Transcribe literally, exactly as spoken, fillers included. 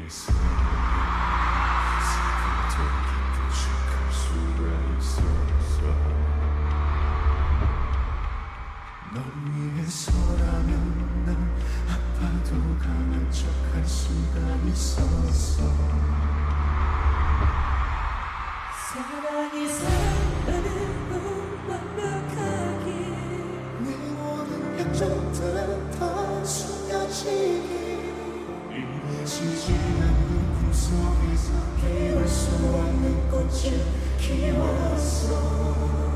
위해서 슬픔도 기쁘지 갈 수가 있었어. 널 위해서라면 난 아파도 강한 척 할 수가 있었어. 사랑이 사랑으로 완벽하게 내 모든 약점들은 다 숨겨지기 이루어지지 않는 꿈속에서 피울 수 없는 꽃을 키웠어.